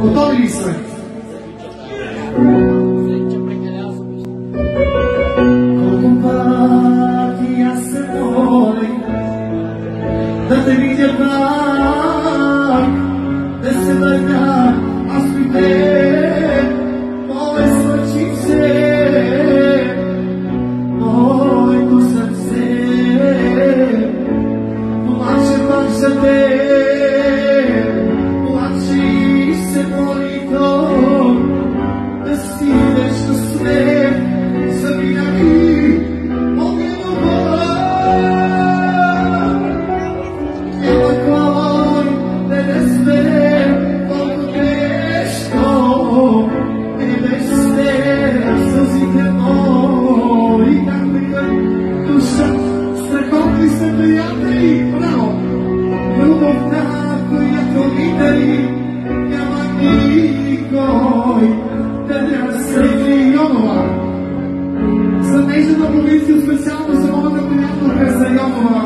Готови ли сме? Колко пъти аз се молих да те видя пак, да се върна аз при теб, мое слънчице, моето сърце, плаче пак за теб, плаче и се моли то, да си вечно с мен, завинаги, моя любов. Няма кой да разбере колко нещо е без теб, сълзите мои, как вика душа, страхотни са приятели, браво! Любовта, която ми дари, няма никой да не разсейва и Йонова. За нежната провинция специално за моята приятелка за Йонова.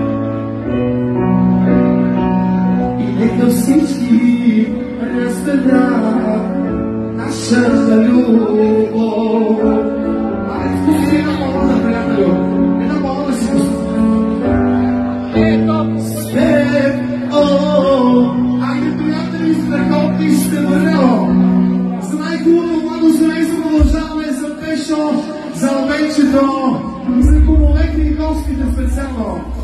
И нека всички разберат нашата любов. Айде, спусти една молода, приятелю. Една молода си пусти. Айде, приятели, страхотни сте, браво! За най-хубаво младо семейство продължаваме за Пешо, за Албенчето, за кумовете и гостите специално.